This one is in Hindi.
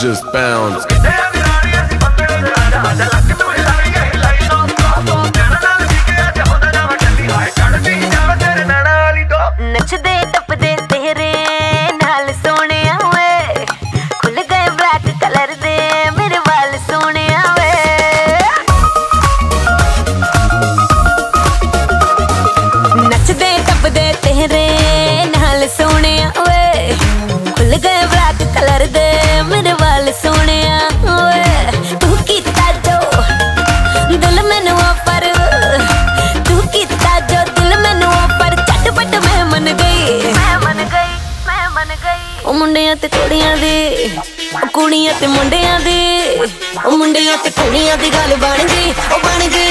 just bounce. नचदे टपदे तेरे नाल सोने वे, खुल गए ब्लैक कलर दे मेरे वाल सोने वे। नचदे टपदे तेरे नाल सोने वे, खुल गए ब्लैक कलर दे मेरे वाल सोने वे। तू कीता जो दिल मैनू ऑफर, तू कीता जो दिल मैनू ऑफर, झटपट मैं मन गई, मैं मन गई, मैं मन गई। ओ मुंडियां ते कुड़ियां दी, ओ कुड़ियां ते मुंडियां दी, ओ मुंडियां ते कुड़ियां दी गल बन गई, ओ बन गई।